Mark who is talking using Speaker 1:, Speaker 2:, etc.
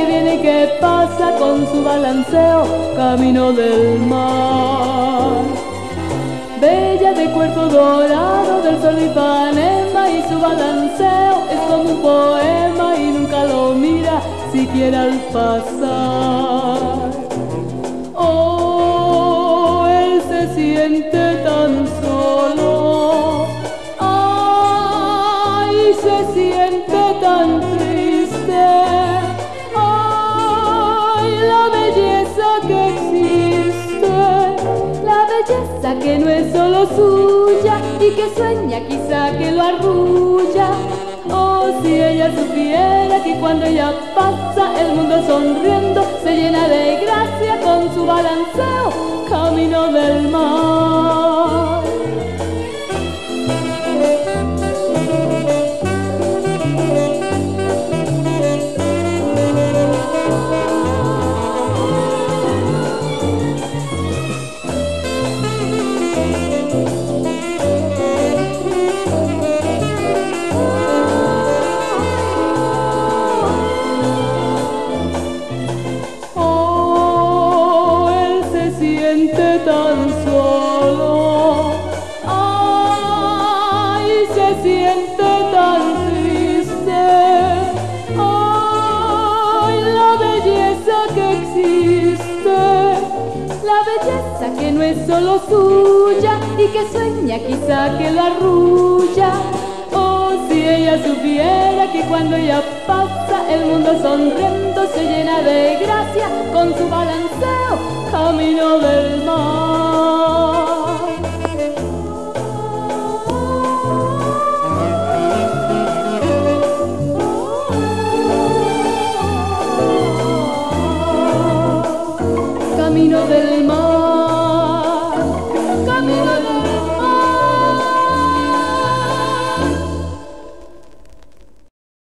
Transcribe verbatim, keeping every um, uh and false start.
Speaker 1: que viene y que pasa con su balanceo, camino del mar. Bella de cuerpo dorado del sol de Ipanema, y su balanceo es como un poema y nunca lo mira siquiera al pasar. Oh, él se siente tan solo, ay, se siente tan triste, ay, la belleza que existe, la belleza que no es solo suya y que sueña quizá que lo arrulla. Oh, si ella supiera que cuando ella pasa el mundo sonriendo se llena de gracia con su balanceo, camino del mar. Tan solo, ay, se siente tan triste, ay, la belleza que existe, la belleza que no es solo suya y que sueña quizá que lo arrulla. Oh, si ella supiera que cuando ella pasa el mundo sonriendo se llena de gracia con su balanceo, camino del mar.